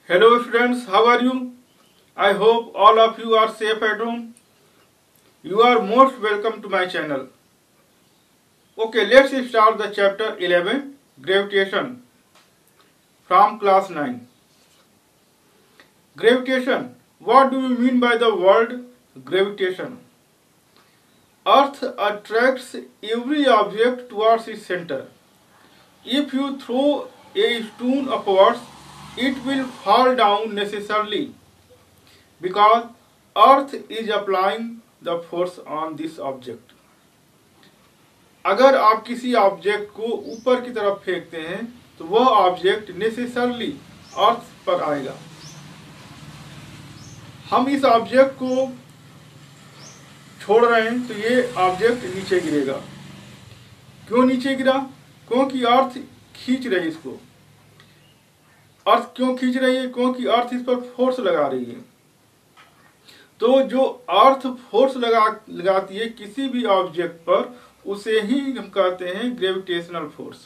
Hello students, how are you? I hope all of you are safe at home. You are most welcome to my channel. Okay, let's start the chapter 11, Gravitation, from class 9. Gravitation. What do you mean by the word gravitation? Earth attracts every object towards its center. If you throw a stone upwards, it will fall down necessarily because Earth is applying the force on this object. अगर आप किसी object को ऊपर की तरफ फेंकते हैं तो वह ऑब्जेक्ट नेसेसरली अर्थ पर आएगा। हम इस ऑब्जेक्ट को छोड़ रहे हैं तो ये ऑब्जेक्ट नीचे गिरेगा। क्यों नीचे गिरा? क्योंकि अर्थ खींच रही है इसको। अर्थ क्यों खींच रही है? क्योंकि अर्थ इस पर फोर्स लगा रही है। तो जो अर्थ फोर्स लगाती है किसी भी ऑब्जेक्ट पर, उसे ही हम कहते हैं ग्रेविटेशनल फोर्स।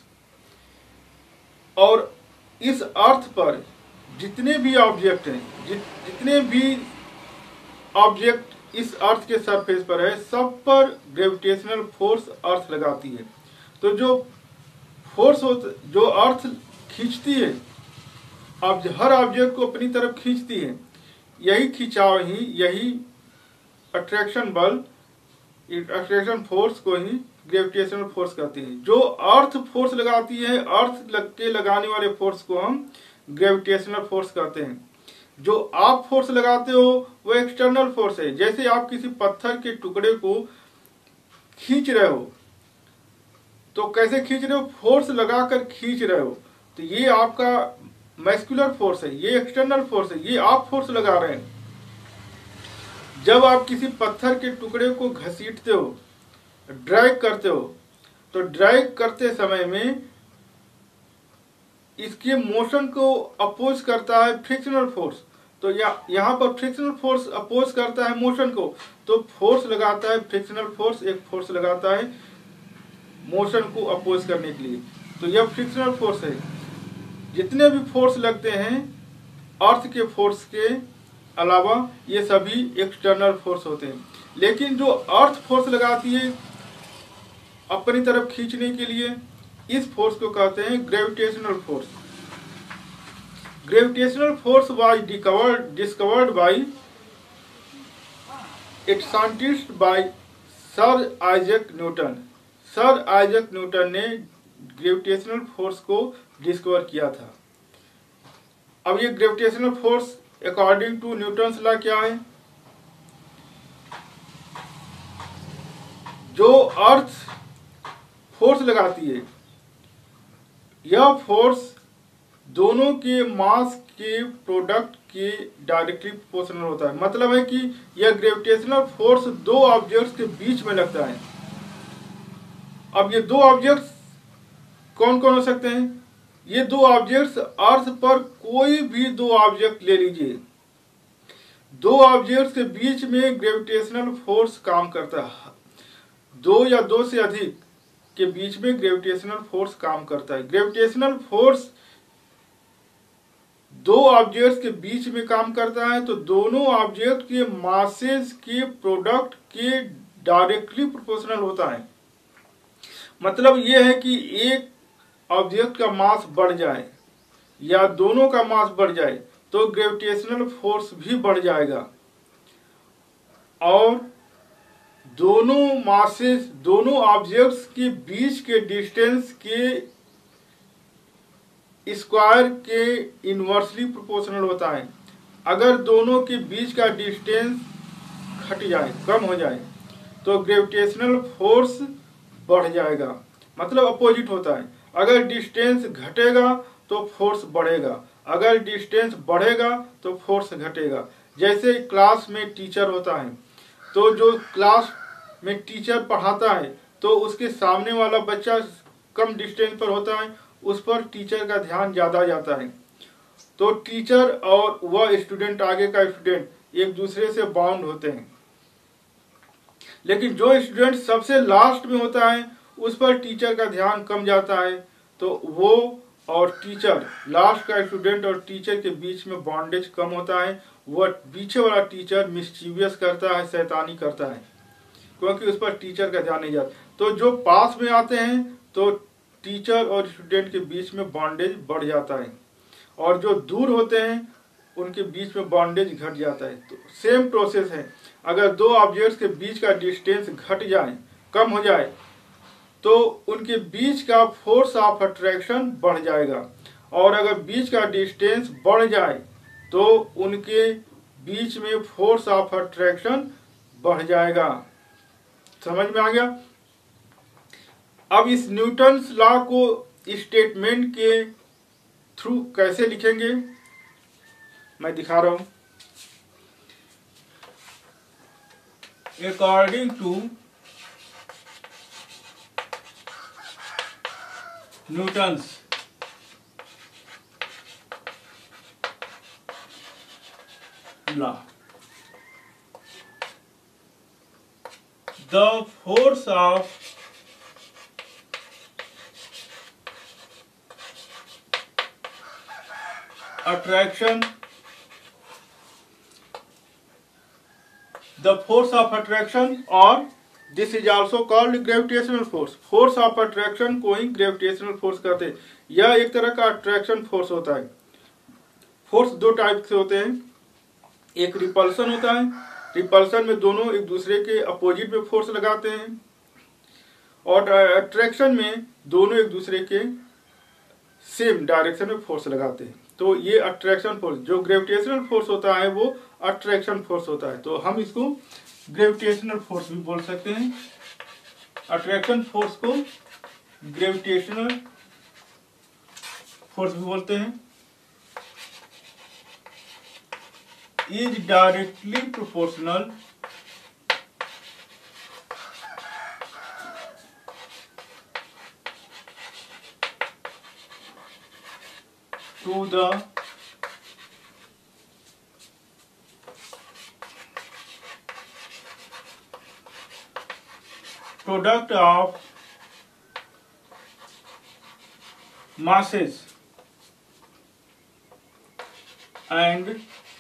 और इस अर्थ पर जितने भी ऑब्जेक्ट हैं, जितने भी ऑब्जेक्ट इस अर्थ के सरफेस पर है, सब पर ग्रेविटेशनल फोर्स अर्थ लगाती है। तो जो फोर्स जो अर्थ खींचती है, हर ऑब्जेक्ट को अपनी तरफ खींचती है, यही खिंचाव ही, यही अट्रैक्शन बल, अट्रैक्शन फोर्स को ही ग्रेविटेशनल फोर्स कहते हैं। जो अर्थ फोर्स लगाती है, अर्थ के लगाने वाले फोर्स को हम ग्रेविटेशनल फोर्स कहते हैं। जो आप फोर्स लगाते हो वो एक्सटर्नल फोर्स है। जैसे आप किसी पत्थर के टुकड़े को खींच रहे हो, तो कैसे खींच रहे हो? फोर्स लगाकर खींच रहे हो, तो ये आपका मैस्कुलर फोर्स है, ये एक्सटर्नल फोर्स है, ये आप फोर्स लगा रहे हैं। जब आप किसी पत्थर के टुकड़े को घसीटते हो, ड्रैग करते हो, तो ड्रैग करते समय में इसके मोशन को अपोज करता है फ्रिक्शनल फोर्स। तो यहाँ पर फ्रिक्शनल फोर्स अपोज करता है मोशन को, तो फोर्स लगाता है फ्रिक्शनल फोर्स, एक फोर्स लगाता है मोशन को अपोज करने के लिए। तो यह फ्रिक्शनल फोर्स है। जितने भी फोर्स लगते हैं अर्थ के फोर्स के अलावा, ये सभी एक्सटर्नल फोर्स होते हैं। लेकिन जो अर्थ फोर्स लगाती है अपनी तरफ खींचने के लिए, इस फोर्स को कहते हैं gravitational force. Gravitational force was discovered by its scientist by sir Isaac Newton. Sir Isaac Newton ने ग्रेविटेशनल फोर्स को डिस्कवर किया था। अब ये gravitational force according to Newton's law क्या है? जो अर्थ फोर्स लगाती है, यह फोर्स दोनों के मास के प्रोडक्ट के डायरेक्टली प्रोपोर्शनल होता है। मतलब है कि यह ग्रेविटेशनल फोर्स दो ऑब्जेक्ट्स के बीच में लगता है। अब ये दो ऑब्जेक्ट्स कौन कौन हो सकते हैं? ये दो ऑब्जेक्ट्स अर्थ पर कोई भी दो ऑब्जेक्ट ले लीजिए, दो ऑब्जेक्ट्स के बीच में ग्रेविटेशनल फोर्स काम करता है। दो या दो से अधिक के बीच में ग्रेविटेशनल फोर्स काम करता है। ग्रेविटेशनल फोर्स दो ऑब्जेक्ट्स के बीच में काम करता है, तो दोनों ऑब्जेक्ट के मासेस के प्रोडक्ट के डायरेक्टली प्रोपोर्शनल होता है। मतलब यह है कि एक ऑब्जेक्ट का मास बढ़ जाए या दोनों का मास बढ़ जाए तो ग्रेविटेशनल फोर्स भी बढ़ जाएगा, और दोनों मासेस, दोनों ऑब्जेक्ट्स के बीच के डिस्टेंस के स्क्वायर के इनवर्सली प्रोपोर्शनल होता है। अगर दोनों के बीच का डिस्टेंस घट जाए, कम हो जाए, तो ग्रेविटेशनल फोर्स बढ़ जाएगा। मतलब अपोजिट होता है। अगर डिस्टेंस घटेगा तो फोर्स बढ़ेगा, अगर डिस्टेंस बढ़ेगा तो फोर्स घटेगा। जैसे क्लास में टीचर होता है, तो जो क्लास में टीचर पढ़ाता है तो उसके सामने वाला बच्चा कम डिस्टेंस पर होता है, उस पर टीचर का ध्यान ज़्यादा जाता है। तो टीचर और वह स्टूडेंट, आगे का स्टूडेंट, एक दूसरे से बाउंड होते हैं। लेकिन जो स्टूडेंट सबसे लास्ट में होता है, उस पर टीचर का ध्यान कम जाता है, तो वो और टीचर, लास्ट का स्टूडेंट और टीचर के बीच में बॉन्डेज कम होता है। वह पीछे वाला टीचर मिस्चीवियस करता है, शैतानी करता है, क्योंकि उस पर टीचर का ध्यान नहीं जाता। तो जो पास में आते हैं तो टीचर और स्टूडेंट के बीच में बॉन्डेज बढ़ जाता है, और जो दूर होते हैं उनके बीच में बॉन्डेज घट जाता है। तो सेम प्रोसेस है, अगर दो ऑब्जेक्ट्स के बीच का डिस्टेंस घट जाए, कम हो जाए, तो उनके बीच का फोर्स ऑफ अट्रैक्शन बढ़ जाएगा, और अगर बीच का डिस्टेंस बढ़ जाए तो उनके बीच में फोर्स ऑफ अट्रैक्शन बढ़ जाएगा। समझ में आ गया? अब इस न्यूटन्स लॉ को स्टेटमेंट के थ्रू कैसे लिखेंगे मैं दिखा रहा हूं। According to Newton's law, the force of attraction, the force of attraction, or this is also called gravitational force। force of attraction को ही gravitational force कहते हैं। यह एक तरह का attraction force होता है। फोर्स दो टाइप से होते हैं, एक रिपल्सन होता है, रिपल्सन में दोनों एक दूसरे के अपोजिट में फोर्स लगाते हैं, और अट्रैक्शन में दोनों एक दूसरे के सेम डायरेक्शन में फोर्स लगाते हैं। तो ये अट्रैक्शन फोर्स, जो ग्रेविटेशनल फोर्स होता है वो अट्रैक्शन फोर्स होता है। तो हम इसको ग्रेविटेशनल फोर्स भी बोल सकते हैं। अट्रैक्शन फोर्स को ग्रेविटेशनल फोर्स भी बोलते हैं। Is directly proportional to the product of masses and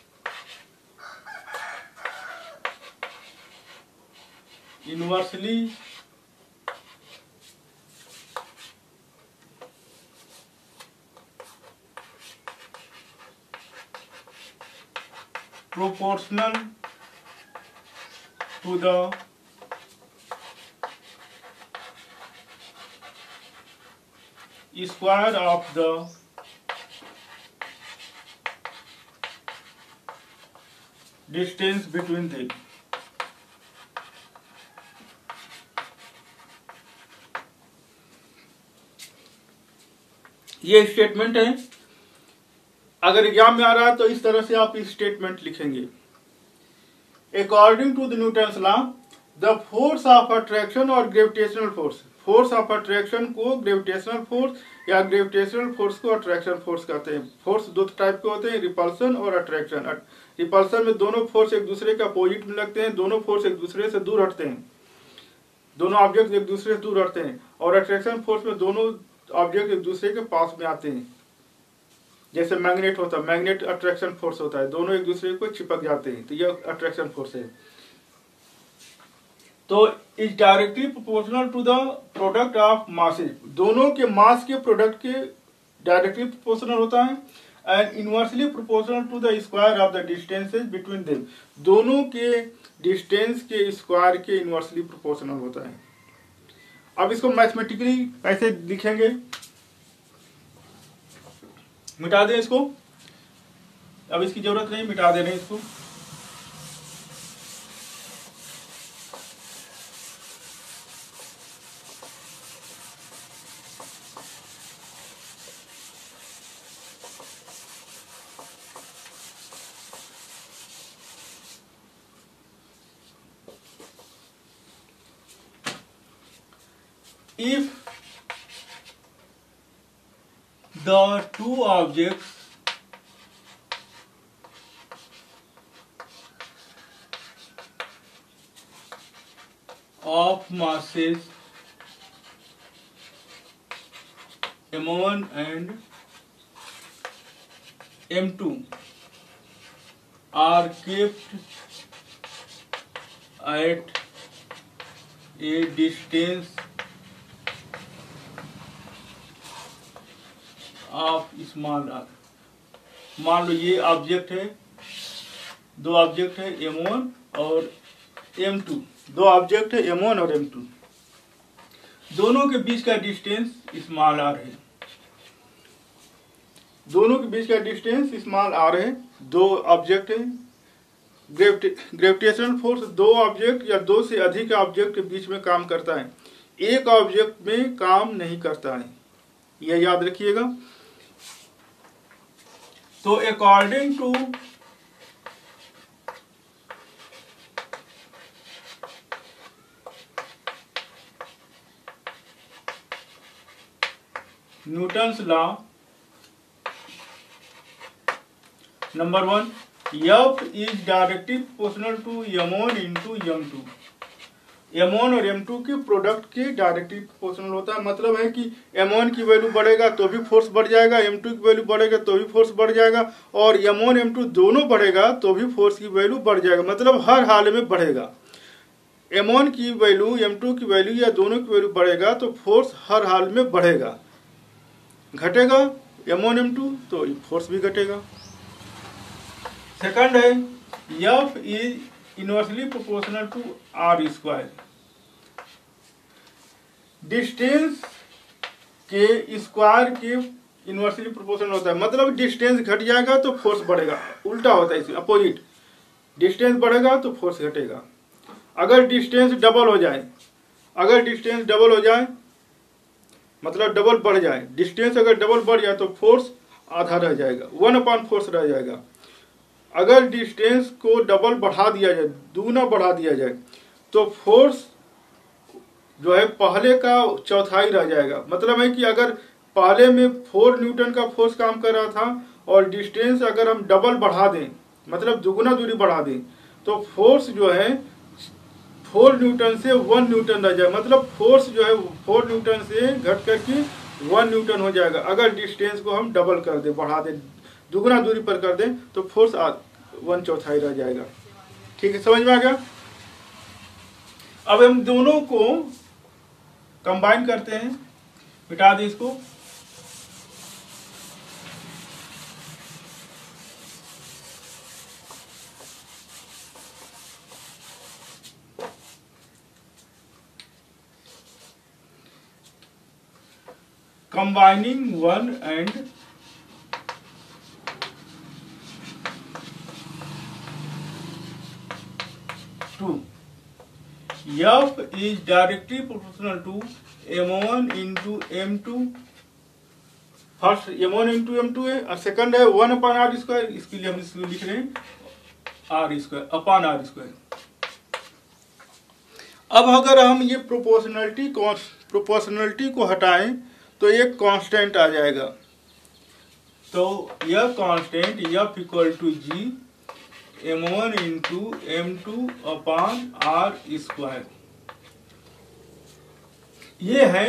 inversely proportional to the square of the distance between them। ये स्टेटमेंट है। अगर एग्जाम में आ रहा है तो इस तरह से आप इस स्टेटमेंट लिखेंगे। According to the Newton's law, the force of attraction और gravitational force, force of attraction को ग्रेविटेशनल फोर्स या ग्रेविटेशनल फोर्स को अट्रैक्शन फोर्स कहते हैं। फोर्स दो टाइप के होते हैं, रिपल्सन और अट्रैक्शन। रिपल्सन में दोनों फोर्स एक दूसरे के अपोजिट में लगते हैं, दोनों फोर्स एक दूसरे से दूर हटते हैं, दोनों ऑब्जेक्ट एक दूसरे से दूर हटते हैं। और अट्रैक्शन फोर्स में दोनों ऑब्जेक्ट एक दूसरे के पास में आते हैं। जैसे मैग्नेट होता है, मैग्नेट अट्रैक्शन फोर्स होता है, दोनों एक दूसरे को चिपक जाते हैं, तो यह अट्रैक्शन फोर्स है। तो is directly proportional to the product of masses, दोनों के मास के प्रोडक्ट के डायरेक्टली प्रोपोर्शनल होता है। And inversely proportional to the square of the distances between them, दोनों के डिस्टेंस के स्क्वायर के इनवर्सली प्रोपोर्शनल होता है। अब इसको मैथमेटिकली कैसे लिखेंगे, मिटा दें इसको, अब इसकी जरूरत नहीं, मिटा दे रहे हैं इसको। If the two objects of masses m1 and m2 are kept at a distance of small r। मान लो ये ऑब्जेक्ट है, दो ऑब्जेक्ट है m1 और m2, दो ऑब्जेक्ट है m1 और m2, दोनों के बीच का डिस्टेंस स्मॉल r है, दोनों के बीच का डिस्टेंस स्मॉल r है। दो ऑब्जेक्ट है, ग्रेविटेशनल फोर्स दो ऑब्जेक्ट या दो से अधिक ऑब्जेक्ट के बीच में काम करता है, एक ऑब्जेक्ट में काम नहीं करता है, यह याद रखिएगा। तो according to Newton's law, number 1, F is directly proportional to m1 into m2। m1 और m2 के प्रोडक्ट के डायरेक्टली प्रोपोर्शनल होता है। मतलब है कि m1 की वैल्यू बढ़ेगा तो भी फोर्स बढ़ जाएगा, m2 की वैल्यू बढ़ेगा तो भी फोर्स बढ़ जाएगा, और m1 m2 दोनों बढ़ेगा तो भी फोर्स की वैल्यू बढ़ जाएगा। मतलब हर हाल में बढ़ेगा। m1 की वैल्यू m2 की वैल्यू या दोनों की वैल्यू बढ़ेगा तो फोर्स हर हाल में बढ़ेगा। घटेगा m1 m2 तो फोर्स भी घटेगा। सेकंड है F is inversely proportional to r square. Distance के स्क्वायर के इनवर्सली प्रोपोर्शनल होता है। मतलब डिस्टेंस घट जाएगा तो फोर्स बढ़ेगा, उल्टा होता है इसमें, अपोजिट। डिस्टेंस बढ़ेगा तो फोर्स घटेगा। अगर डिस्टेंस डबल हो जाए, अगर डिस्टेंस डबल हो जाए मतलब डबल बढ़ जाए, डिस्टेंस अगर डबल बढ़ जाए तो फोर्स आधा रह जाएगा, 1/4 रह जाएगा। अगर डिस्टेंस को डबल बढ़ा दिया जाए, दूना बढ़ा दिया जाए, तो फोर्स जो है पहले का चौथाई रह जाएगा। मतलब है कि अगर पहले में 4 न्यूटन का फोर्स काम कर रहा था और डिस्टेंस अगर हम डबल बढ़ा दें, मतलब दुगुना दूरी बढ़ा दें, तो फोर्स जो है 4 न्यूटन से 1 न्यूटन रह जाए। मतलब फोर्स जो है 4 न्यूटन से घट करके 1 न्यूटन हो जाएगा। अगर डिस्टेंस को हम डबल कर दें, बढ़ा दें, दुगुना दूरी पर कर दें, तो फोर्स 1/4 रह जाएगा। ठीक है, समझ में आ गया। अब हम दोनों को कंबाइन करते हैं, मिटा दें इसको। Combining 1 and 2, F is directly proportional to m1 into m2। First m1 into m2 है और सेकंड है 1/r²। इसके लिए हम इसको लिख रहे हैं r²/r²। अब अगर हम ये प्रोपोर्शनलिटी को हटाएं तो एक कांस्टेंट आ जाएगा। तो यह constant F equal to G m1 into m2/r²। ये है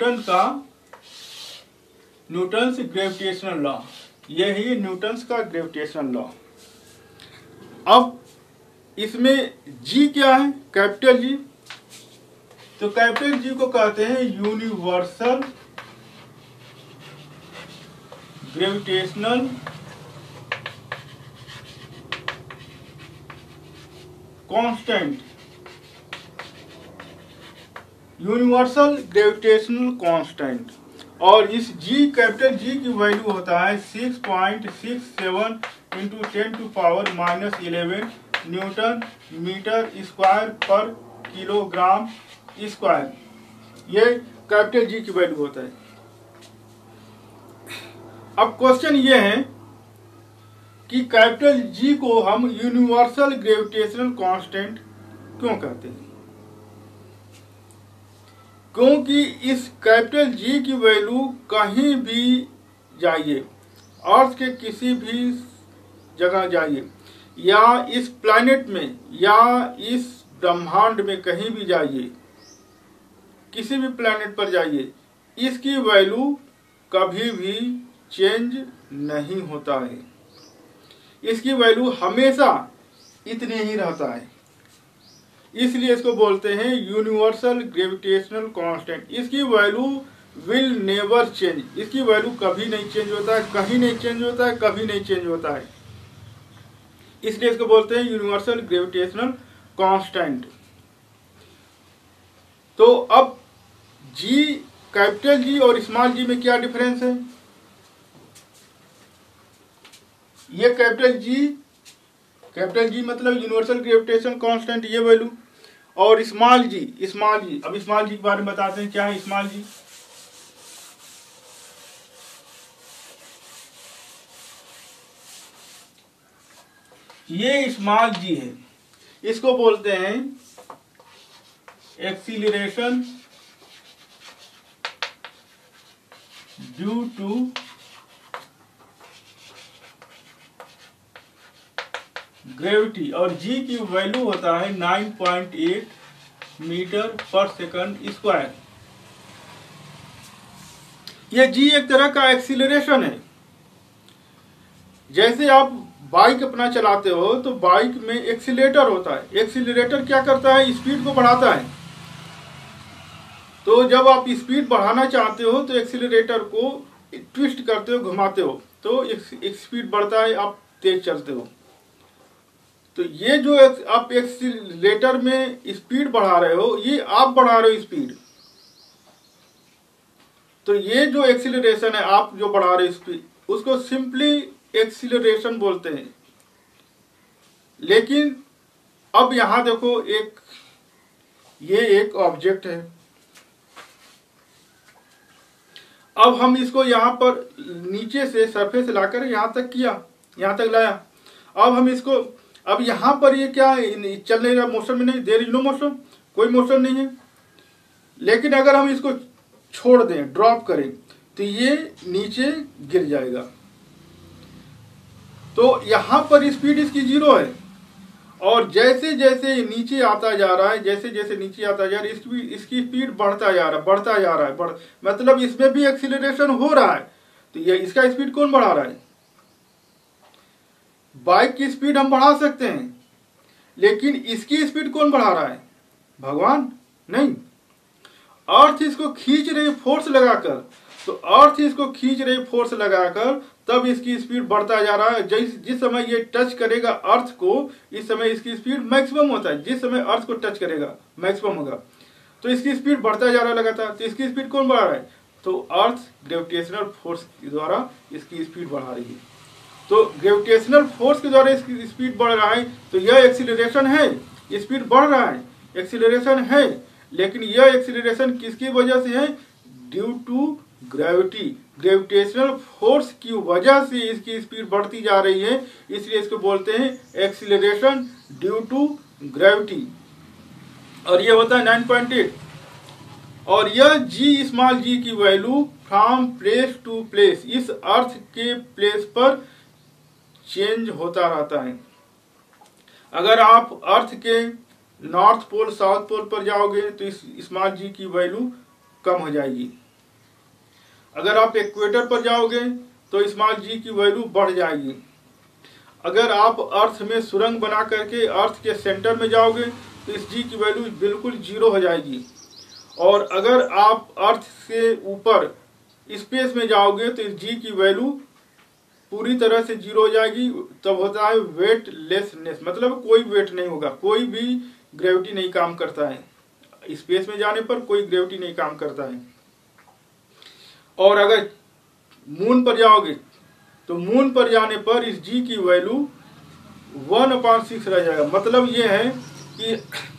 न्यूटन्स ग्रेविटेशनल लॉ। यही न्यूटन्स का ग्रेविटेशनल लॉ। अब इसमें G क्या है? Capital G। तो कैपिटल G को कहते हैं universal gravitational constant. Universal gravitational constant. और इस G, कैपिटल G की वैल्यू होता है 6.67 इंटू 10⁻⁻11 न्यूटन मीटर स्क्वायर पर किलोग्राम स्क्वायर। ये कैपिटल G की वैल्यू होता है। अब क्वेश्चन ये है कि कैपिटल G को हम यूनिवर्सल ग्रेविटेशनल कांस्टेंट क्यों कहते हैं? क्योंकि इस कैपिटल G की वैल्यू कहीं भी जाइए, अर्थ के किसी भी जगह जाइए, या इस प्लैनेट में या इस ब्रह्मांड में कहीं भी जाइए, किसी भी प्लैनेट पर जाइए, इसकी वैल्यू कभी भी चेंज नहीं होता है। इसकी वैल्यू हमेशा इतने ही रहता है, इसलिए इसको बोलते हैं यूनिवर्सल ग्रेविटेशनल कांस्टेंट। इसकी वैल्यू विल नेवर चेंज, इसकी वैल्यू कभी नहीं चेंज होता है, कहीं नहीं चेंज होता है, कभी नहीं चेंज होता है, इसलिए इसको बोलते हैं यूनिवर्सल ग्रेविटेशनल कांस्टेंट। तो अब जी, कैपिटल जी और स्मॉल जी में क्या डिफरेंस है? ये कैपिटल जी मतलब यूनिवर्सल ग्रेविटेशन कांस्टेंट, ये वैल्यू, और स्मॉल जी, अब स्मॉल जी के बारे में बताते हैं क्या है स्मॉल जी। ये स्मॉल जी है, इसको बोलते हैं एक्सीलरेशन ड्यू टू ग्रेविटी, और जी की वैल्यू होता है 9.8 मीटर पर सेकंड स्क्वायर। ये जी एक तरह का एक्सीलरेशन है। जैसे आप बाइक अपना चलाते हो तो बाइक में एक्सीलेटर होता है, एक्सीलरेटर क्या करता है? स्पीड को बढ़ाता है। तो जब आप स्पीड बढ़ाना चाहते हो तो एक्सीलरेटर को ट्विस्ट करते हो, घुमाते हो, तो एक स्पीड बढ़ता है, आप तेज चलते हो। तो ये जो आप एक्सीलरेटर में स्पीड बढ़ा रहे हो, ये आप बढ़ा रहे हो स्पीड। तो ये जो एक्सीलरेशन है, आप जो बढ़ा रहे हो स्पीड, उसको सिंपली एक्सीलरेशन बोलते हैं। लेकिन अब यहां देखो, ये एक ऑब्जेक्ट है। अब हम इसको यहां पर नीचे से सरफेस लाकर यहां तक किया, यहां तक लाया। अब हम इसको, अब यहां पर ये क्या चल नहीं रहा, मोशन में नहीं, देयर इज नो मोशन, कोई मोशन नहीं है। लेकिन अगर हम इसको छोड़ दें, ड्रॉप करें, तो ये नीचे गिर जाएगा। तो यहां पर स्पीड इसकी 0 है, और जैसे जैसे नीचे आता जा रहा है, जैसे जैसे नीचे आता जा रहा है, इसकी स्पीड बढ़ता जा रहा है, मतलब इसमें भी एक्सीलरेशन हो रहा है। तो ये इसका स्पीड कौन बढ़ा रहा है? बाइक की स्पीड हम बढ़ा सकते हैं, लेकिन इसकी स्पीड कौन बढ़ा रहा है? भगवान नहीं, अर्थ इसको खींच रही फोर्स लगाकर। तो अर्थ इसको खींच रही फोर्स लगाकर तब इसकी स्पीड बढ़ता जा रहा है। जिस समय ये टच करेगा अर्थ को, इस समय इसकी स्पीड मैक्सिमम होता है। जिस समय अर्थ को टच करेगा मैक्सिमम होगा, तो इसकी स्पीड बढ़ता जा रहा है लगातार। तो इसकी स्पीड कौन बढ़ा रहा है? तो अर्थ ग्रेविटेशनल फोर्स के द्वारा इसकी स्पीड बढ़ा रही है। तो ग्रेविटेशनल फोर्स के द्वारा इसकी स्पीड बढ़ रहा है, तो यह एक्सीलरेशन है, स्पीड बढ़ रहा है, एक्सीलरेशन है। लेकिन यह एक्सीलरेशन किसकी वजह से है? Due to gravity, gravitational force की वजह से इसकी स्पीड बढ़ती जा रही है, इसलिए इसको बोलते हैं एक्सीलरेशन ड्यू टू ग्रेविटी। और यह होता है 9.8। और यह जी, स्मॉल जी की value from place to place, इस अर्थ के प्लेस पर चेंज होता रहता है। अगर आप अर्थ के नॉर्थ पोल, साउथ पोल पर जाओगे तो इस स्मॉल जी की वैल्यू कम हो जाएगी। अगर आप इक्वेटर पर जाओगे तो स्मॉल जी की वैल्यू बढ़ जाएगी। अगर आप अर्थ में सुरंग बना करके अर्थ के सेंटर में जाओगे तो इस जी की वैल्यू बिल्कुल 0 हो जाएगी। और अगर आप अर्थ से ऊपर स्पेस में जाओगे तो इस जी की वैल्यू पूरी तरह से 0 हो जाएगी। तब होता है वेटलेसनेस, मतलब कोई वेट नहीं होगा, कोई भी ग्रेविटी नहीं काम करता है। स्पेस में जाने पर कोई ग्रेविटी नहीं काम करता है। और अगर मून पर जाओगे तो मून पर जाने पर इस जी की वैल्यू 1/6 रह जाएगा। मतलब ये है कि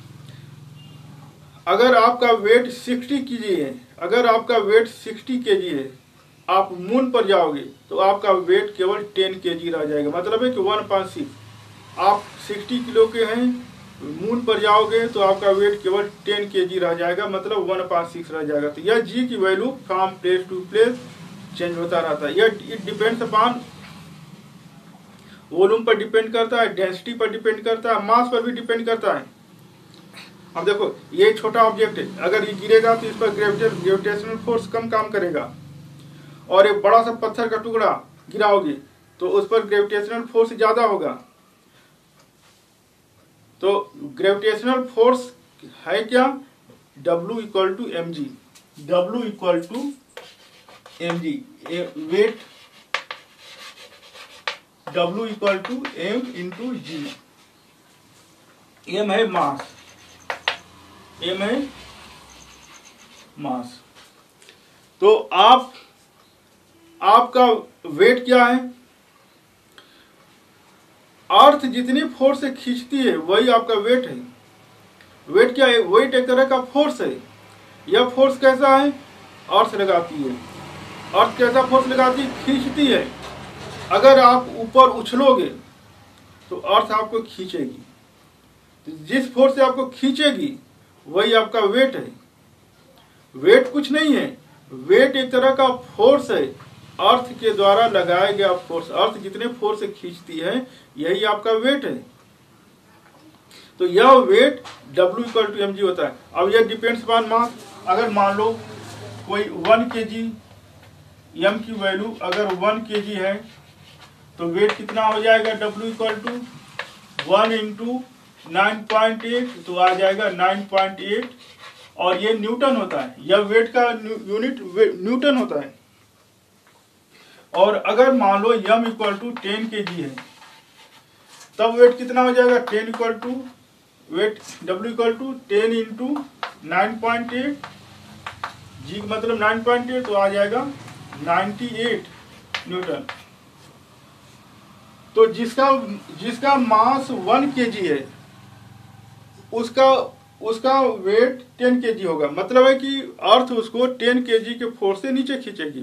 अगर आपका वेट 60 kg है, अगर आपका वेट 60 kg है, आप मून पर जाओगे तो आपका वेट केवल 10 kg रह जाएगा। मतलब है कि 1/6। आप 60 किलो के हैं, मून पर जाओगे तो आपका वेट केवल 10 kg रह जाएगा, मतलब 1/6 रह जाएगा। तो यह जी की value from place to place change होता रहता है। यह इट डिपेंड्स अपॉन वॉल्यूम पर डिपेंड करता है, डेंसिटी पर डिपेंड करता है, मास पर भी डिपेंड करता है। अब देखो, ये छोटा ऑब्जेक्ट है, अगर ये गिरेगा तो इस पर ग्रेविटेशनल फोर्स कम काम करेगा। और एक बड़ा सा पत्थर का टुकड़ा गिराओगे तो उस पर ग्रेविटेशनल फोर्स ज्यादा होगा। तो ग्रेविटेशनल फोर्स है क्या, W equal to M G. W equal to M G, weight W equal to M into G. M है मास, एम है मास। तो आपका वेट क्या है, अर्थ जितनी फोर्स से खींचती है वही आपका वेट है। वेट क्या है, वेट एक तरह का फोर्स है। यह फोर्स कैसा है, अर्थ लगाती है। अर्थ कैसा फोर्स लगाती है, खींचती है। अगर आप ऊपर उछलोगे तो अर्थ आपको खींचेगी। तो जिस फोर्स से आपको खींचेगी वही आपका वेट है। वेट कुछ नहीं है, वेट एक तरह का फोर्स है, अर्थ के द्वारा लगाया गया फोर्स। अर्थ जितने फोर्स से खींचती है यही आपका वेट है। तो यह weight W equal to M G होता है। अब यह डिपेंड्स अपॉन मास। अगर मान लो कोई 1 kg, m की वैल्यू अगर 1 kg है तो वेट कितना हो जाएगा, W इक्वल टू 1 इंटू 9.8, तो आ जाएगा 9.8। और ये न्यूटन होता है, यह वेट का यूनिट न्यूटन होता है। और अगर मान लो m इक्वल टू 10 kg है तब वेट कितना हो जाएगा, 10 equal to weight W equal to 10 into 9.8, G मतलब 9.8, तो आ जाएगा 98 न्यूटन। तो जिसका मास 1 kg है उसका वेट 10 kg होगा। मतलब है कि अर्थ उसको 10 kg के फोर्स से नीचे खींचेगी।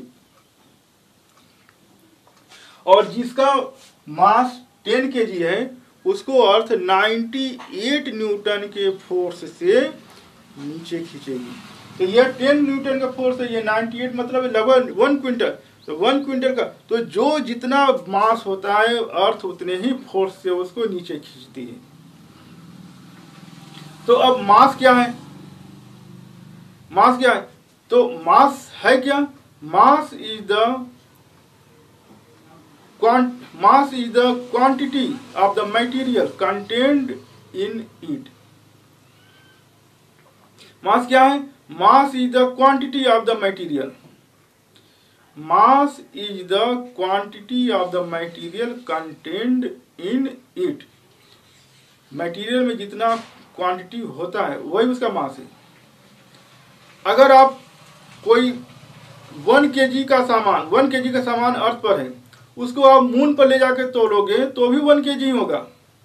और जिसका मास 10 kg है उसको अर्थ 98 न्यूटन के फोर्स से नीचे खींचेगी। तो यह 10 न्यूटन का फोर्स है, ये 98 मतलब लगभग 1 क्विंटल। तो 1 क्विंटल का, तो जो जितना मास होता है अर्थ उतने ही फोर्स से उसको नीचे खींचती है। तो अब मास क्या है, मास क्या है, तो मास है क्या, mass is the quantity of the material contained in it। Mass क्या है, mass is the quantity of the material. Mass is the quantity of the material contained in it. Material में जितना क्वांटिटी होता है वही उसका मास है। अगर आप कोई 1 kg का सामान अर्थ पर है, उसको आप मून पर ले जाके तोलोगे तो भी 1 kg ही होगा।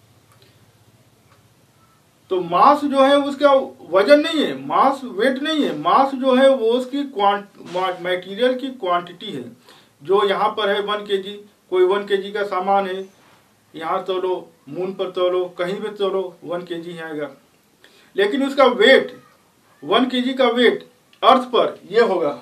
तो मास जो है उसका वजन नहीं है, मास वेट नहीं है, मास जो है वो उसकी मटेरियल की क्वांटिटी है। जो यहाँ पर है 1 kg, कोई 1 kg का सामान है, यहाँ तोलो, मून पर तोलो, कहीं भी तोलो 1 kg ही आएगा। लेकिन उसका वेट 1 kg का वेट अर्थ पर ये होगा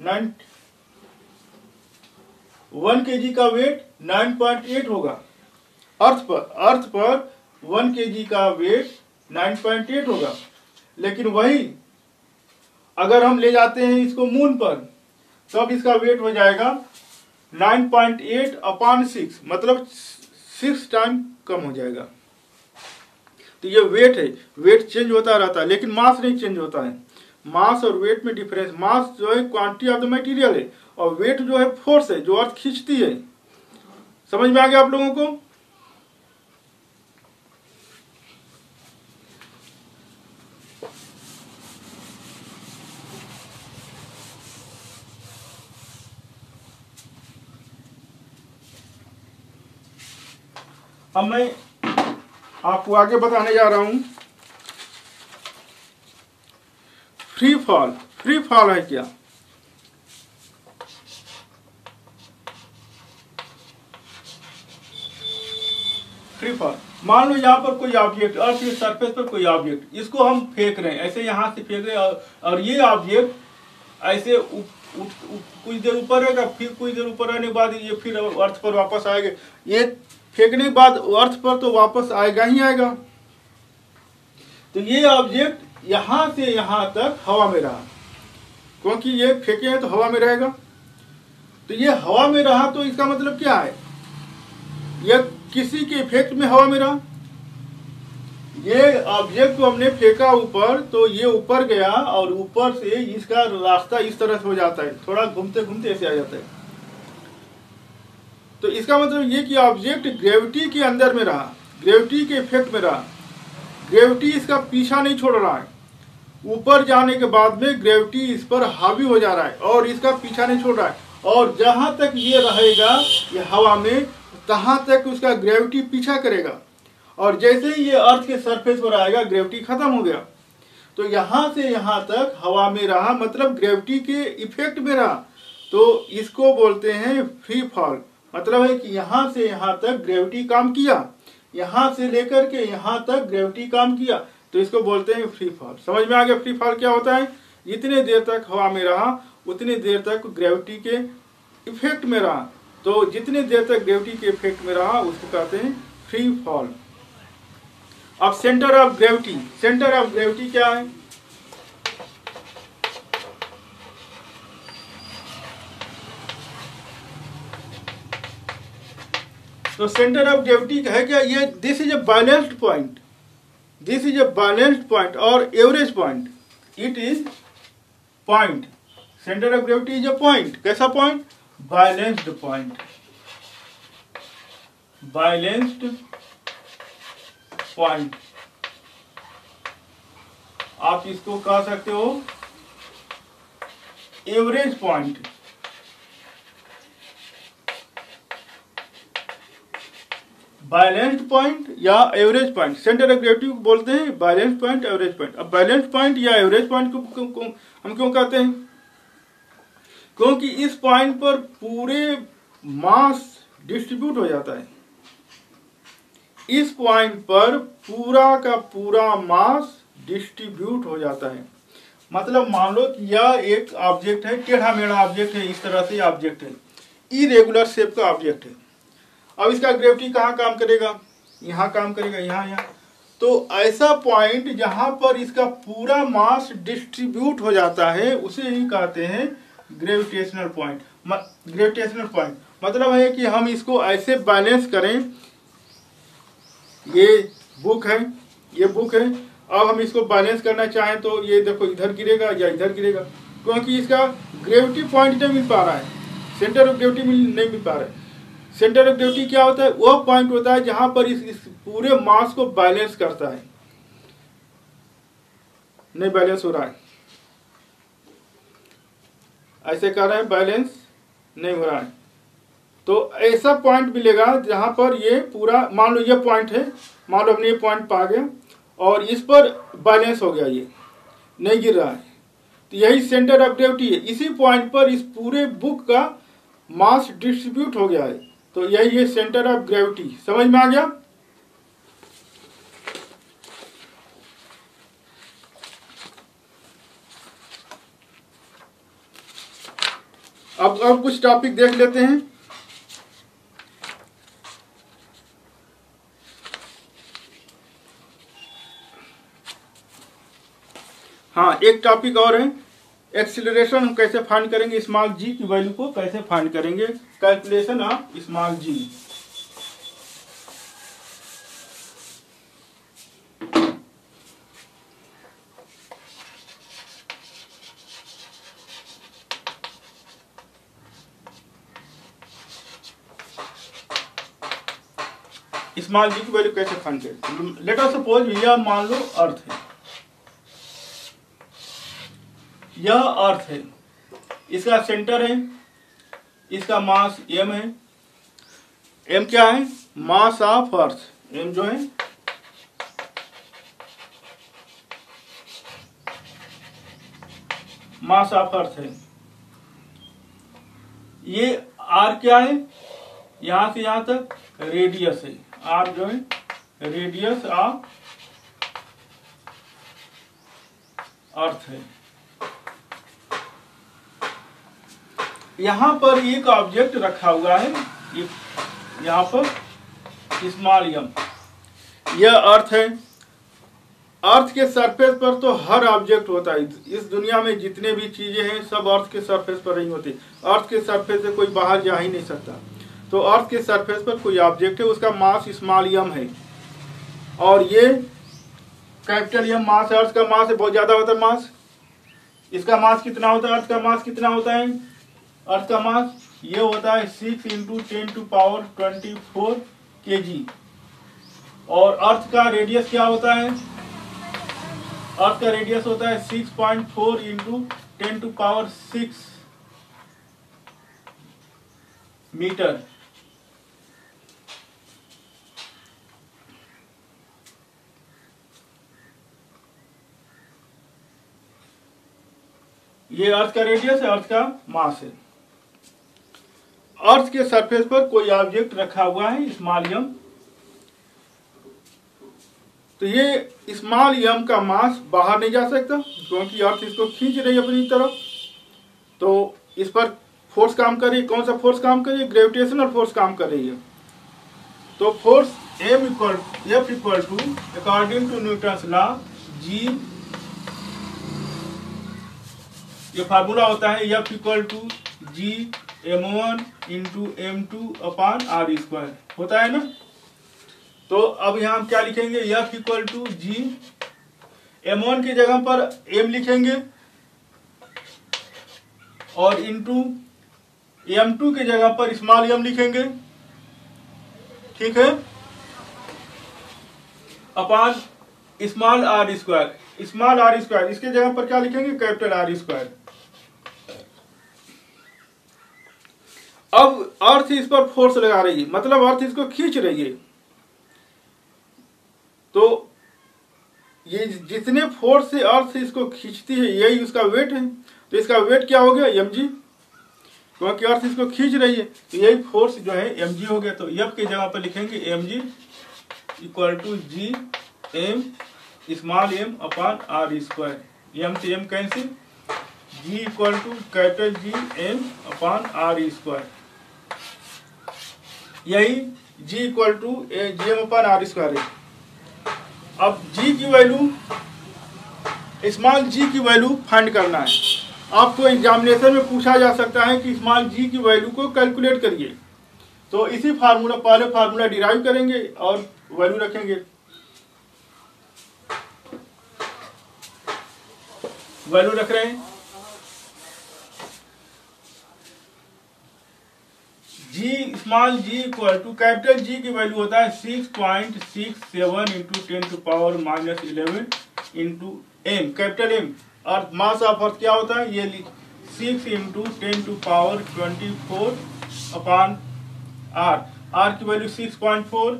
1 kg का वेट 9.8 होगा। अर्थ पर 1 kg का वेट 9.8 होगा। लेकिन वही अगर हम ले जाते हैं इसको मून पर तब इसका वेट हो जाएगा 9.8 अपॉन 6, मतलब 6 टाइम कम हो जाएगा। तो ये वेट है, वेट चेंज होता रहता है लेकिन मास नहीं चेंज होता है। मास और वेट में डिफरेंस, मास जो है क्वांटिटी ऑफ द मटेरियल है और वेट जो है फोर्स है जो अर्थ खींचती है। समझ में आ गया आप लोगों को? अब मैं आपको आगे बताने जा रहा हूं फ्री फॉल है क्या। फ्री फॉल, मान लो यहाँ पर कोई ऑब्जेक्ट, अर्थ के सरफेस पर कोई ऑब्जेक्ट, इसको हम फेंक रहे हैं, ऐसे यहाँ से फेंक रहे हैं और ये ऑब्जेक्ट ऐसे कुछ देर ऊपर रहेगा, फिर कुछ देर ऊपर रहने के बाद ये फिर अर्थ पर वापस आएगा। ये फेंकने के बाद अर्थ पर तो वापस आएगा ही आएगा। तो ये ऑब्जेक्ट यहाँ से यहाँ तक हवा में रहा, क्योंकि ये फेंके हैं तो हवा में रहेगा। तो ये हवा में रहा तो इसका मतलब क्या है, यह किसी के इफेक्ट में हवा में रहा। ये ऑब्जेक्ट को हमने फेंका ऊपर, तो ये ऊपर गया और ऊपर से इसका रास्ता इस तरह से हो जाता है, थोड़ा घूमते घूमते ऐसे आ जाता है। तो इसका मतलब ये कि ऑब्जेक्ट ग्रेविटी के अंदर में रहा, ग्रेविटी के इफेक्ट में रहा, ग्रेविटी इसका पीछा नहीं छोड़ रहा है। ऊपर जाने के बाद में ग्रेविटी इस पर हावी हो जा रहा है और इसका पीछा नहीं छोड़ रहा है, और जहां तक ये रहेगा ये हवा में, तहां तक उसका ग्रेविटी पीछा करेगा। और जैसे ही ये अर्थ के सरफेस पर आएगा ग्रेविटी खत्म हो गया। तो यहां से यहां तक हवा में रहा, मतलब ग्रेविटी के इफेक्ट में रहा, तो इसको बोलते हैं फ्री फॉल। मतलब है कि यहां से यहां तक ग्रेविटी काम किया, यहां से लेकर के यहां तक ग्रेविटी काम किया, तो इसको बोलते हैं फ्री फॉल। समझ में आ गया फ्री फॉल क्या होता है? जितने देर तक हवा में रहा उतनी देर तक ग्रेविटी के इफेक्ट में रहा, तो जितने देर तक ग्रेविटी के इफेक्ट में रहा उसको कहते हैं फ्री फॉल। अब centre of gravity, centre of gravity क्या है? तो सेंटर ऑफ ग्रेविटी है क्या? ये this is a balanced point, this is a balanced point और average point. It is point, centre of gravity is a point. कैसा point? Balanced point, balanced point. आप इसको कह सकते हो एवरेज पॉइंट। बैलेंस्ड पॉइंट या average point, centre of gravity को बोलते हैं बैलेंस्ड पॉइंट, एवरेज पॉइंट। अब बैलेंस्ड पॉइंट या एवरेज पॉइंट को हम क्यों कहते हैं? क्योंकि इस पॉइंट पर पूरे मास डिस्ट्रीब्यूट हो जाता है। इस पॉइंट पर पूरा का पूरा मास डिस्ट्रीब्यूट हो जाता है। मतलब मान लो कि यह एक ऑब्जेक्ट है, टेढ़ा मेढ़ा ऑब्जेक्ट है, इस तरह से ऑब्जेक्ट है, इरेगुलर शेप का ऑब्जेक्ट है। अब इसका ग्रेविटी कहाँ काम करेगा? यहाँ काम करेगा, यहाँ। तो ऐसा पॉइंट जहां पर इसका पूरा मास डिस्ट्रीब्यूट हो जाता है उसे ही कहते हैं ग्रेविटेशनल पॉइंट। ग्रेविटेशनल पॉइंट मतलब है कि हम इसको ऐसे बैलेंस करें। ये बुक है, ये बुक है, अब हम इसको बैलेंस करना चाहें तो ये देखो इधर गिरेगा या इधर गिरेगा, क्योंकि इसका ग्रेविटी पॉइंट नहीं मिल पा रहा है, सेंटर ऑफ ग्रेविटी नहीं मिल पा रहा है। सेंटर ऑफ ग्रेविटी क्या होता है? वह पॉइंट होता है जहां पर इस पूरे मास को बैलेंस करता है। नहीं बैलेंस हो रहा है, ऐसे कर रहे हैं, बैलेंस नहीं हो रहा है, तो ऐसा पॉइंट मिलेगा जहां पर ये पूरा, मान लो ये पॉइंट है, मान लो हमने ये पॉइंट पा गया और इस पर बैलेंस हो गया, ये नहीं गिर रहा है, तो यही सेंटर ऑफ ग्रेविटी है। इसी पॉइंट पर इस पूरे बुक का मास डिस्ट्रीब्यूट हो गया है, तो यही है सेंटर ऑफ ग्रेविटी। समझ में आ गया? अब कुछ टॉपिक देख लेते हैं। हाँ, एक टॉपिक और है, एक्सीलरेशन हम कैसे फाइंड करेंगे, स्मॉल जी की वैल्यू को कैसे फाइंड करेंगे, calculation of small G. Small G की वैल्यू कैसे फाइंड करें? लेट अस सपोज यह मान लो अर्थ है, यह अर्थ है, इसका सेंटर है, इसका मास m है। m क्या है? Mass of earth. m जो है मास ऑफ अर्थ है। ये r क्या है? यहां से यहां तक रेडियस है, r जो है रेडियस ऑफ अर्थ है। यहां पर एक ऑब्जेक्ट रखा हुआ है, यहां पर स्मॉल m, यह अर्थ है। अर्थ के सरफेस पर तो हर ऑब्जेक्ट होता है, इस दुनिया में जितने भी चीजें हैं सब अर्थ के सरफेस पर नहीं होती, अर्थ के सरफेस से कोई बाहर जा ही नहीं सकता। तो अर्थ के सरफेस पर कोई ऑब्जेक्ट है, उसका मास स्मॉल m है और ये कैपिटल M मास है। अर्थ का मास है बहुत ज्यादा होता है मास। इसका मास कितना होता है? अर्थ का मास कितना होता है? अर्थ का मास ये होता है 6 × 10⁻24 kg। और अर्थ का रेडियस क्या होता है? अर्थ का रेडियस होता है 6.4 × 10⁻6 मीटर। ये अर्थ का रेडियस है, अर्थ का मास है। अर्थ के सरफेस पर कोई ऑब्जेक्ट रखा हुआ है स्मॉल m, तो ये स्मॉल m का मास बाहर नहीं जा सकता क्योंकि अर्थ इसको खींच रही है अपनी तरफ। तो इस पर फोर्स काम कर रही है। कौन सा फोर्स काम कर रही है? ग्रेविटेशनल फोर्स काम कर रही है। तो force F equal to according to Newton's law G, ये फार्मूला होता है F equal to G m1 × m2/r² होता है ना। तो अब यहाँ हम क्या लिखेंगे? F equal to G, m1 की जगह पर m लिखेंगे और इंटू m2 की जगह पर स्मॉल m लिखेंगे, ठीक है, अपान स्मॉल r²। स्मॉल r², इसके जगह पर क्या लिखेंगे? Capital R²। अब अर्थ इस पर फोर्स लगा रही है, मतलब अर्थ इसको खींच रही है। तो ये जितने फोर्स से अर्थ इसको खींचती है यही उसका वेट है। तो इसका वेट क्या हो गया? mg, क्योंकि अर्थ इसको खींच रही है तो यही फोर्स जो है mg हो गया। तो F की जगह पर लिखेंगे mg equal to G m small m upon r²। m से m cancel, G equal to capital G m upon r²। यही G equal to Gm upon r² है। अब G की वैल्यू, स्मॉल g की वैल्यू फाइंड करना है। आपको examination में पूछा जा सकता है कि स्मॉल g की वैल्यू को कैलकुलेट करिए। तो इसी फार्मूला, पहले फार्मूला डिराइव करेंगे और वैल्यू रखेंगे। वैल्यू रख रहे हैं G, small g equal to capital G की वैल्यू होता है 6.67 × 10⁻11 × m, कैपिटल M। और मास ऑफ अर्थ क्या होता है? ये 6 × 10⁻24 अपान r। r की वैल्यू 6.4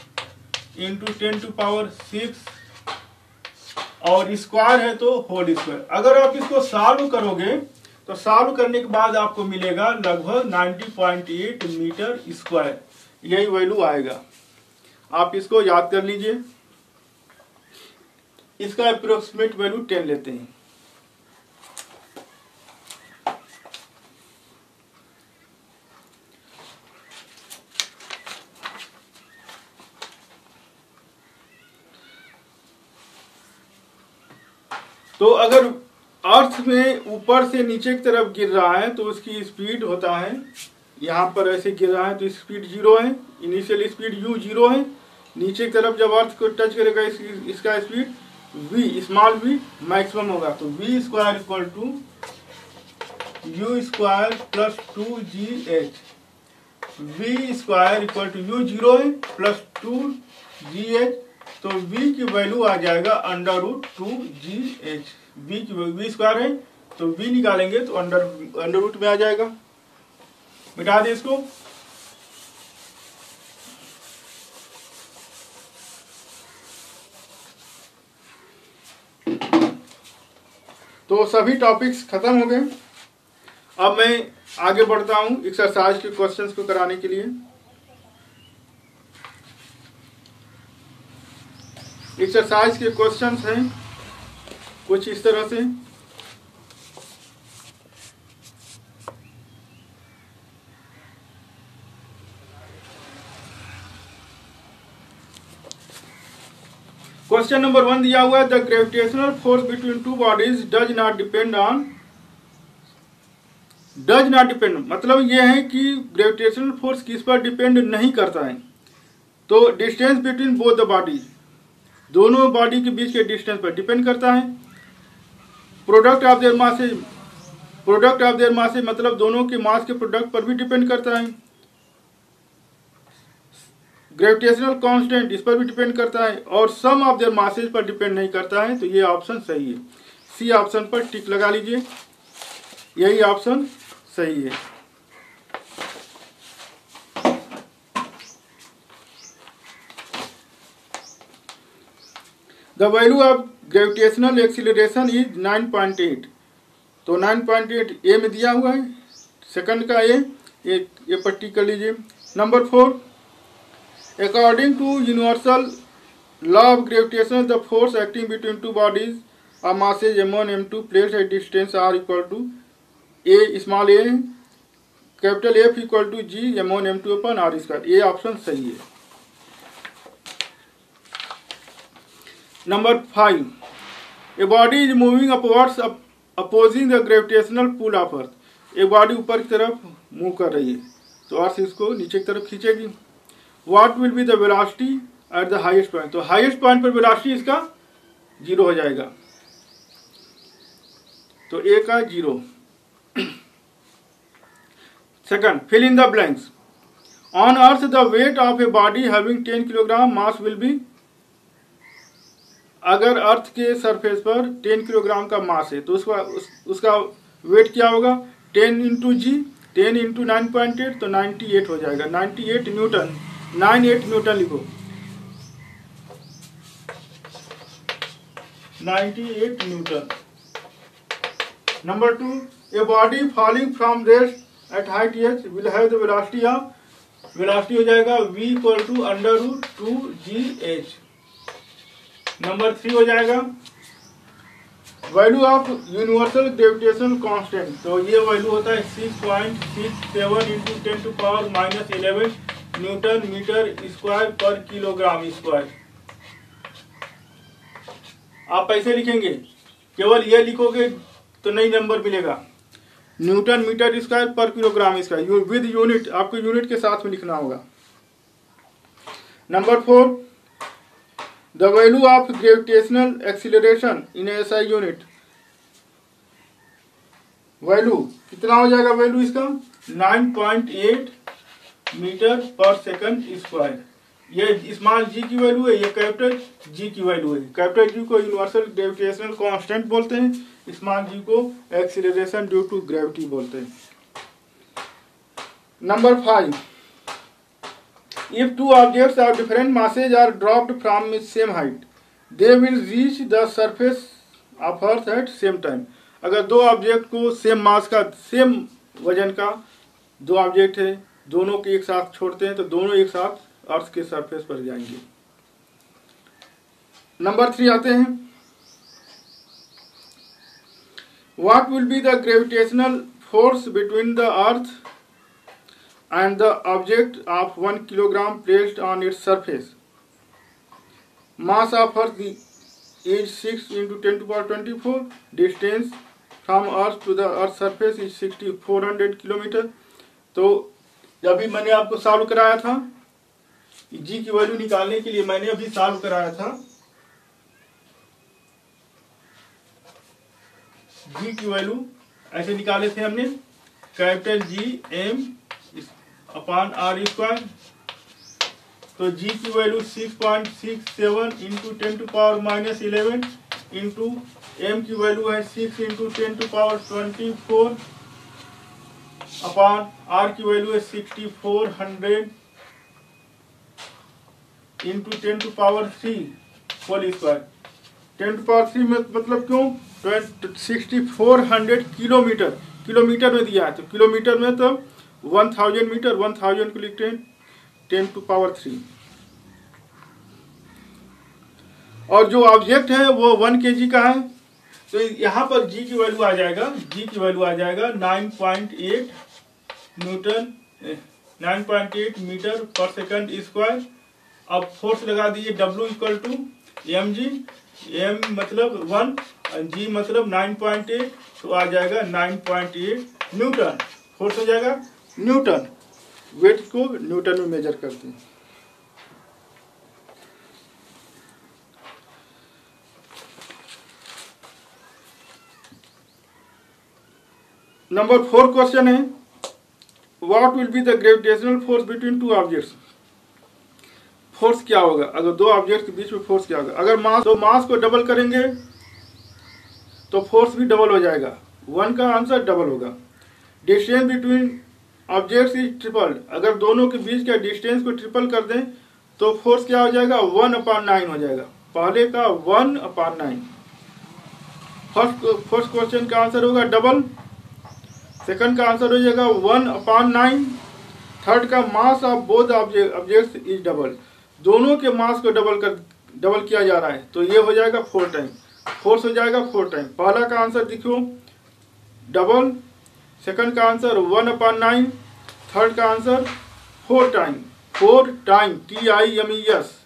× 10⁻6 और स्क्वायर है तो होल स्क्वायर। अगर आप इसको सॉल्व करोगे तो सॉल्व करने के बाद आपको मिलेगा लगभग 90.8 मीटर स्क्वायर, यही वैल्यू आएगा। आप इसको याद कर लीजिए। इसका अप्रोक्सीमेट वैल्यू 10 लेते हैं। तो अगर अर्थ में ऊपर से नीचे की तरफ गिर रहा है तो उसकी स्पीड होता है, यहाँ पर ऐसे गिर रहा है तो स्पीड 0 है, इनिशियल स्पीड u 0 है। नीचे की तरफ जब अर्थ को टच करेगा इसका speed v, small v maximum होगा। तो v² equal to u² plus 2gh, v² equal to u 0 है प्लस 2gh। तो v की वैल्यू आ जाएगा √2gh। v की v² है तो v निकालेंगे तो अंडर रूट में आ जाएगा। मिटा दे इसको। तो सभी टॉपिक्स खत्म हो गए। अब मैं आगे बढ़ता हूं एक्सरसाइज के क्वेश्चंस को कराने के लिए। एक्सरसाइज के क्वेश्चंस हैं कुछ इस तरह से। क्वेश्चन नंबर 1 दिया हुआ है, the gravitational force between two bodies does not depend on does not depend, मतलब ये है कि ग्रेविटेशनल फोर्स किस पर डिपेंड नहीं करता है। तो distance between both the body, दोनों बॉडी के बीच के डिस्टेंस पर डिपेंड करता है। Product of their mass, product of their mass मतलब दोनों के मास के प्रोडक्ट पर भी डिपेंड करता है। ग्रेविटेशनल कांस्टेंट इस पर भी डिपेंड करता है, और सम ऑफ देयर मासेज पर डिपेंड नहीं करता है। तो ये ऑप्शन सही है, सी ऑप्शन पर टिक लगा लीजिए, यही ऑप्शन सही है। The value of gravitational acceleration is 9.8। तो 9.8 ए में दिया हुआ है, सेकंड का ये पट्टी कर लीजिए। Number 4, according to universal law of gravitation the force acting between two bodies of masses m1 m2 placed at distance r equal to a small a capital F equal to g m1 m2 upon r square. ये option सही है। Number 5, a body is moving upwards opposing the gravitational pull of earth. एक body ऊपर की तरफ move कर रही है तो अर्थ इसको नीचे की तरफ खींचेगी। What will be the velocity at the highest point, तो हाईएस्ट पॉइंट पर वेलोसिटी इसका 0 हो जाएगा, तो ए का 0। Second, fill in the blanks. On earth the weight of a body having 10 kilogram mass will be, अगर अर्थ के surface पर 10 किलोग्राम का मास है तो उसका वेट क्या होगा, 10 इंटू जी, 10 इंटू 9.8 तो 98 हो जाएगा। 98 न्यूटन, 98 न्यूटन लिखो, 98 newton. Number 2, a body falling from rest at height h will have the velocity of, velocity हो जाएगा v equal to √2gh। Number 3 हो जाएगा value of universal gravitational constant, तो ये वैल्यू होता है 6.67 into 10 to power -11 newton metre square पर kilogram square. आप ऐसे लिखेंगे, केवल ये लिखोगे तो नहीं नंबर मिलेगा, न्यूटन मीटर स्क्वायर पर किलोग्राम स्क्वायर विद यूनिट, आपको यूनिट के साथ में लिखना होगा। Number 4, the value of gravitational acceleration in SI unit, value कितना हो जाएगा, वैल्यू इसका 9.8 मीटर पर सेकंड स्क्वायर। ये स्मॉल जी की वैल्यू है, ये कैपिटल जी की वैल्यू है। कैपिटल जी को यूनिवर्सल ग्रेविटेशनल कांस्टेंट बोलते हैं, स्मॉल जी को एक्सीलरेशन ड्यू टू ग्रेविटी बोलते हैं। Number 5, if two objects of different masses are dropped from same height, they will reach the surface of Earth at same time। अगर दो object को same mass का, same वजन का दो ऑब्जेक्ट है, दोनों के एक साथ छोड़ते हैं तो दोनों एक साथ अर्थ के सरफेस पर जाएंगे। नंबर 3 आते हैं, what will be the gravitational force between the earth and the object of 1 kilogram placed on its surface. Mass of Earth is 6 into 10 to the power 24. Distance from Earth to the Earth surface is 6400 kilometre. तो अभी मैंने आपको solve कराया था, जी की value निकालने के लिए मैंने अभी सॉल्व कराया था। जी की वैल्यू ऐसे निकाले थे हमने, capital G M upon R square. तो जी की value 6.67 into 10 to power -11 into M की वैल्यू है 6 into 10 to power 24 upon R की वैल्यू है 6400 into 10 to power 3 whole square. 10 to power 3 में मतलब क्यों, 6400 किलोमीटर, किलोमीटर में दिया है तो किलोमीटर में तो 1000 मीटर, 1000 को लिखते हैं 10 टू पावर 3। और जो ऑब्जेक्ट है वो 1 kg का है, तो यहाँ पर जी की वैल्यू आ जाएगा, जी की वैल्यू आ जाएगा 9.8 न्यूटन, 9.8 मीटर पर सेकंड स्क्वायर। अब फोर्स लगा दिए, W equal to mg, m मतलब 1, g मतलब 9.8, तो आ जाएगा 9.8 न्यूटन, फोर्स हो जाएगा न्यूटन। वेट को न्यूटन में मेजर करते हैं। नंबर 4 क्वेश्चन है, what will be the gravitational force between two objects. Force क्या होगा अगर दो ऑब्जेक्ट के बीच में, फोर्स क्या होगा। अगर मास को डबल करेंगे तो फोर्स भी डबल हो जाएगा, 1 का आंसर डबल होगा। Distance between objects is triple, अगर दोनों के बीच का डिस्टेंस को ट्रिपल कर दें तो फोर्स क्या हो जाएगा, 1/9 हो जाएगा। पहले का 1/9। फर्स्ट क्वेश्चन का आंसर होगा डबल, सेकंड का आंसर हो जाएगा 1/9। थर्ड का mass of both objects is double, दोनों के मास को डबल किया जा रहा है तो ये हो जाएगा 4 टाइम, फोर्स हो जाएगा 4 टाइम। पहला का आंसर देखो डबल, सेकंड का आंसर 1/9, थर्ड का आंसर 4 टाइम, TIMES।